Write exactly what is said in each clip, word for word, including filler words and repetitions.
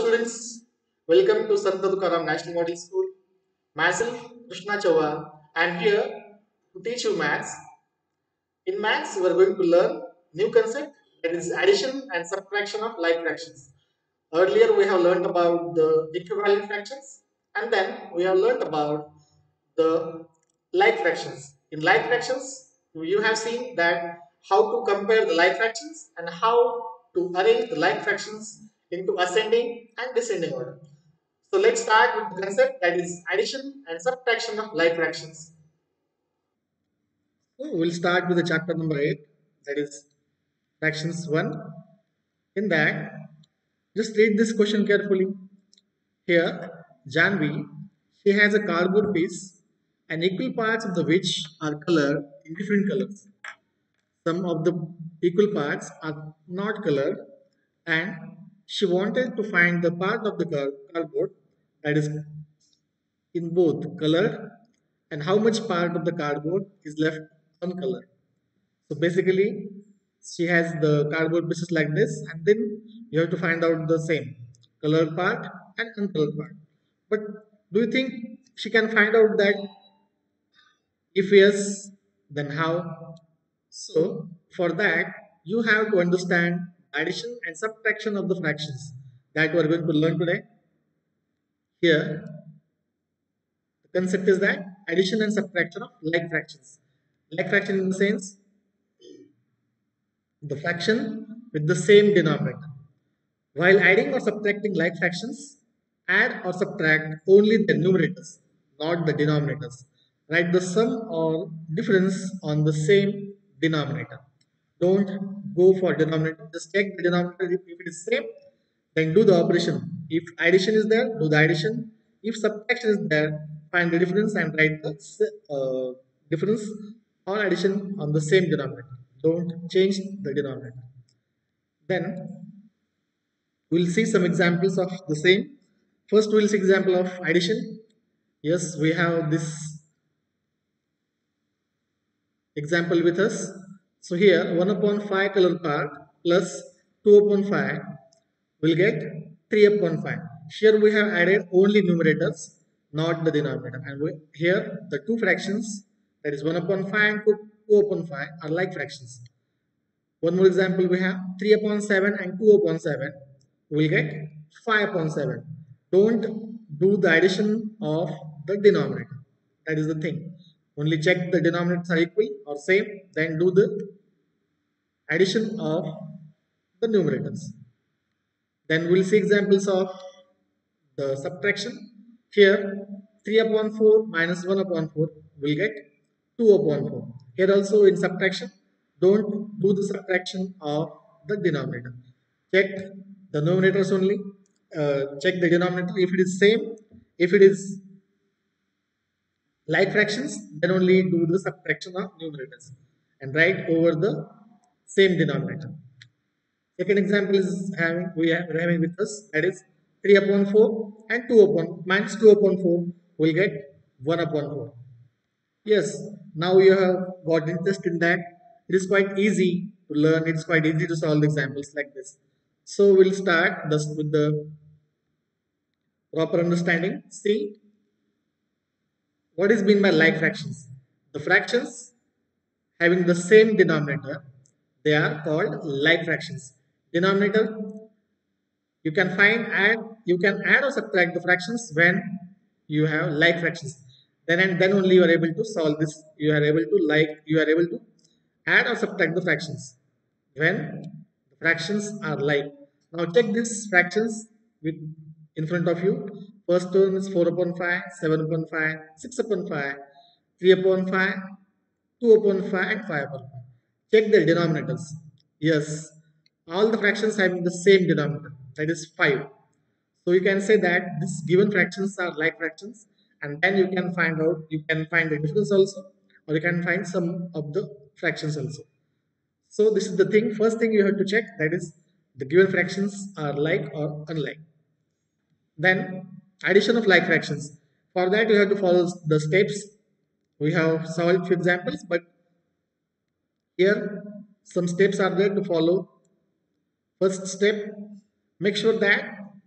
students, welcome to Sant Tukaram National Model School. Myself, Krishna Chauhan, I am here to teach you maths. In maths, we are going to learn new concept, that is addition and subtraction of like fractions. Earlier, we have learned about the equivalent fractions, and then we have learned about the like fractions. In like fractions, you have seen that how to compare the like fractions and how to arrange the like fractions into ascending and descending order. So let's start with the concept, that is addition and subtraction of like fractions. So we'll start with the chapter number eight, that is fractions one. In that, just read this question carefully. Here, Janvi, she has a cardboard piece and equal parts of the which are colored in different colors. Some of the equal parts are not colored, and she wanted to find the part of the car- cardboard that is in both colored and how much part of the cardboard is left uncolored. So basically, she has the cardboard pieces like this, and then you have to find out the same colored part and uncolored part. But do you think she can find out that? If yes, then how? So for that, you have to understand addition and subtraction of the fractions that we are going to learn today. Here, the concept is that addition and subtraction of like fractions. Like fraction in the sense the fraction with the same denominator. While adding or subtracting like fractions, add or subtract only the numerators, not the denominators. Write the sum or difference on the same denominator. Don't go for denominator. Just check the denominator. If if it is same, then do the operation. If addition is there, do the addition. If subtraction is there, find the difference and write the uh, difference or addition on the same denominator. Don't change the denominator. Then we'll see some examples of the same. First, we'll see example of addition. Yes, we have this example with us. So here, one upon five color part plus two upon five will get three upon five. Here we have added only numerators, not the denominator. And we, here, the two fractions, that is one upon five and two upon five, are like fractions. One more example we have three upon seven and two upon seven. We will get five upon seven. Don't do the addition of the denominator. That is the thing. Only check the denominators are equal or same, then do the addition of the numerators. Then we'll see examples of the subtraction. Here, three upon four minus one upon four will get two upon four. Here also in subtraction, don't do the subtraction of the denominator. Check the numerators only. Uh, check the denominator. If it is same, if it is like fractions, then only do the subtraction of numerators and write over the same denominator. Second example is having we are having with us, that is three upon four and two upon minus two upon four will get one upon four. Yes, now you have got interest in that. It is quite easy to learn. It's quite easy to solve examples like this. So we'll start this with the proper understanding. See what is meant by like fractions. The fractions having the same denominator, they are called like fractions. Denominator, you can find add you can add or subtract the fractions when you have like fractions. Then and then only you are able to solve this. You are able to like you are able to add or subtract the fractions when the fractions are like. Now check these fractions with in front of you. First one is four upon five, seven upon five, six upon five, three upon five, two upon five, and five upon five. Check the denominators. Yes, all the fractions having the same denominator, that is five. So you can say that these given fractions are like fractions, and then you can find out, you can find the difference also, or you can find some of the fractions also. So this is the thing. First thing you have to check, that is the given fractions are like or unlike. Then addition of like fractions. For that you have to follow the steps. We have solved few examples, but here some steps are there to follow. First step, make sure that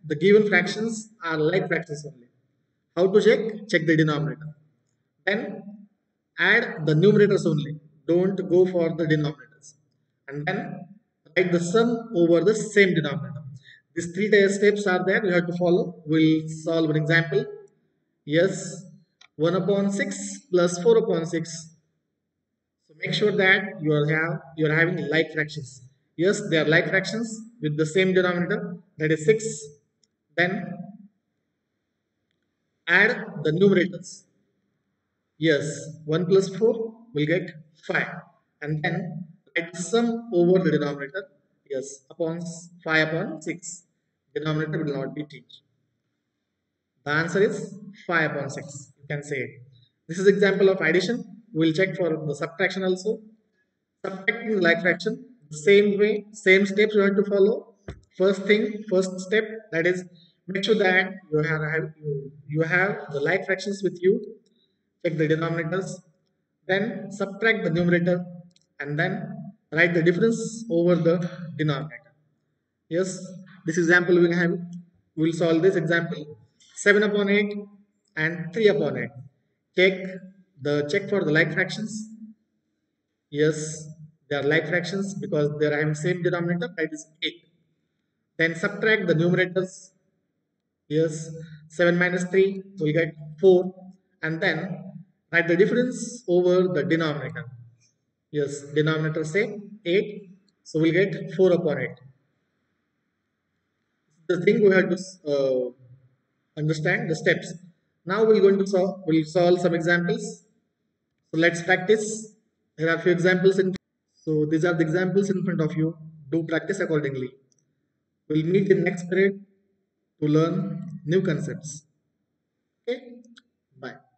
the given fractions are like fractions only. How to check? Check the denominator. Then add the numerators only. Don't go for the denominators. And then write the sum over the same denominator. These three steps are there. You have to follow. We'll solve an example. Yes, one upon six plus four upon six. So make sure that you are have you are having like fractions. Yes, they are like fractions with the same denominator, that is six. Then add the numerators. Yes, one plus four will get five. And then write the sum over the denominator. Yes, upon five upon six. Denominator will not be changed. The answer is five upon six. You can say it. This is example of addition. We'll check for the subtraction also. Subtracting like fraction, the same way, same steps you have to follow. First thing, first step, that is make sure that you have you, you have the like fractions with you. Check the denominators, then subtract the numerator, and then write the difference over the denominator. Yes, this example we have, we'll solve this example. seven upon eight and three upon eight. Check the check for the like fractions. Yes, they are like fractions because they are having same denominator, that is eight. Then subtract the numerators. Yes, seven minus three will get four. And then write the difference over the denominator. Yes, denominator same eight. So we'll get four upon eight. The thing we have to uh, understand the steps. Now we're going to solve, we'll solve some examples. So let's practice. Here are a few examples in. So these are the examples in front of you. Do practice accordingly. We'll meet in next period to learn new concepts. Okay, bye.